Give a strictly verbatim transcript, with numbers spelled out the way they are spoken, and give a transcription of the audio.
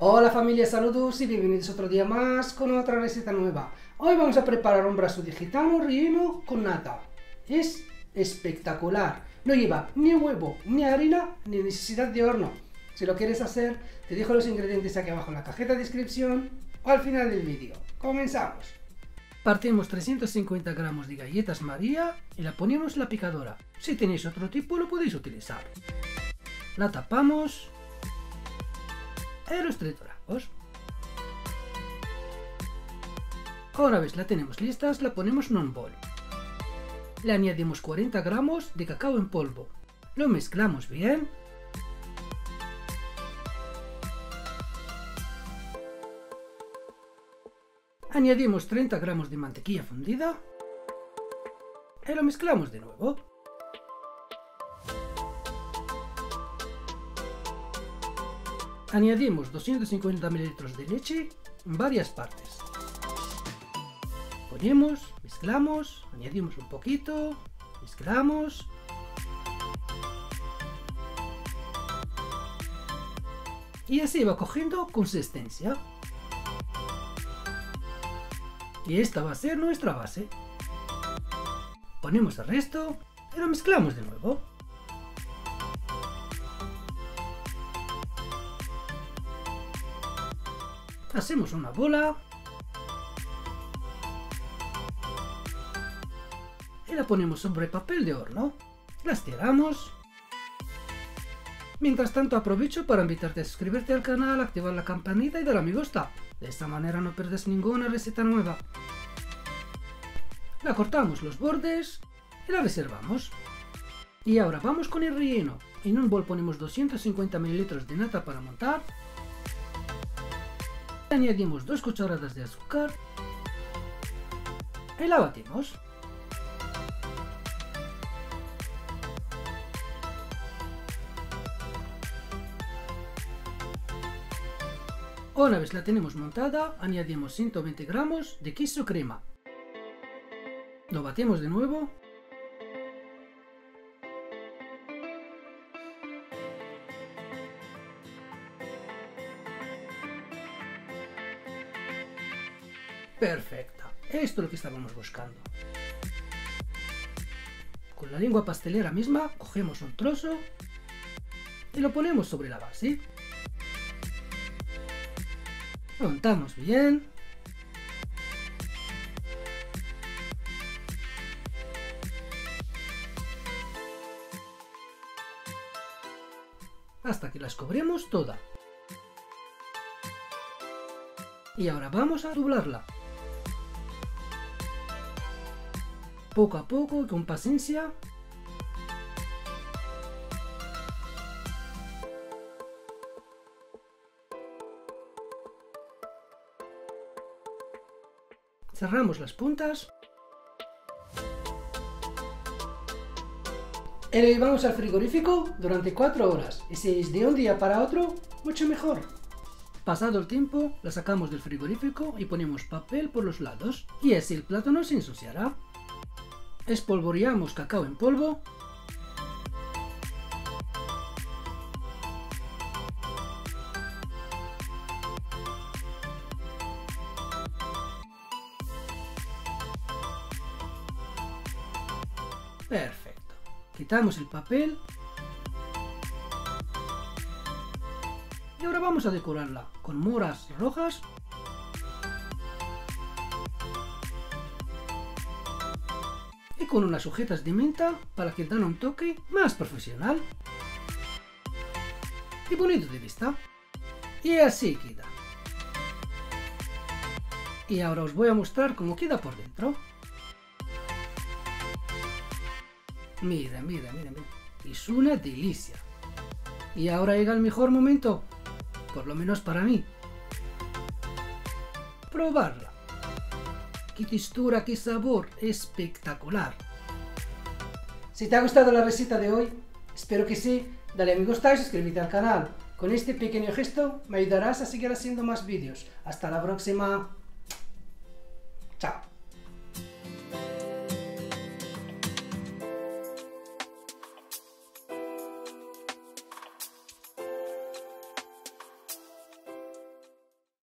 Hola familia, saludos y bienvenidos otro día más con otra receta nueva. Hoy vamos a preparar un brazo de gitano relleno con nata. Es espectacular, no lleva ni huevo, ni harina, ni necesidad de horno. Si lo quieres hacer, te dejo los ingredientes aquí abajo en la cajeta de descripción o al final del vídeo. Comenzamos. Partimos trescientos cincuenta gramos de galletas María y la ponemos en la picadora. Si tenéis otro tipo lo podéis utilizar. La tapamos y los trituramos. Una vez la tenemos listas, la ponemos en un bol. Le añadimos cuarenta gramos de cacao en polvo. Lo mezclamos bien. Añadimos treinta gramos de mantequilla fundida. Y lo mezclamos de nuevo. Añadimos doscientos cincuenta mililitros de leche en varias partes. Ponemos, mezclamos, añadimos un poquito, mezclamos. Y así va cogiendo consistencia. Y esta va a ser nuestra base. Ponemos el resto y lo mezclamos de nuevo. Hacemos una bola y la ponemos sobre papel de horno. La estiramos. Mientras tanto aprovecho para invitarte a suscribirte al canal, activar la campanita y dar a me gusta. De esta manera no pierdes ninguna receta nueva. La cortamos los bordes y la reservamos. Y ahora vamos con el relleno. En un bol ponemos doscientos cincuenta mililitros de nata para montar. Añadimos dos cucharadas de azúcar y la batimos. Una vez la tenemos montada, añadimos ciento veinte gramos de queso crema. Lo batimos de nuevo. Perfecta, esto es lo que estábamos buscando. Con la lengua pastelera misma cogemos un trozo y lo ponemos sobre la base. Lo untamos bien. Hasta que las cobremos toda. Y ahora vamos a doblarla. Poco a poco y con paciencia. Cerramos las puntas. Y lo llevamos al frigorífico durante cuatro horas. Y si es de un día para otro, mucho mejor. Pasado el tiempo, la sacamos del frigorífico y ponemos papel por los lados. Y así el plato no se ensuciará. Espolvoreamos cacao en polvo. Perfecto. Quitamos el papel. Y ahora vamos a decorarla con moras rojas. Y con unas hojitas de menta para que dan un toque más profesional. Y bonito de vista. Y así queda. Y ahora os voy a mostrar cómo queda por dentro. Mira, mira, mira, mira. Es una delicia. Y ahora llega el mejor momento. Por lo menos para mí. Probarla. Qué textura, qué sabor. Espectacular. Si te ha gustado la receta de hoy, espero que sí. Dale a me gusta y suscríbete al canal. Con este pequeño gesto me ayudarás a seguir haciendo más vídeos. Hasta la próxima. Chao.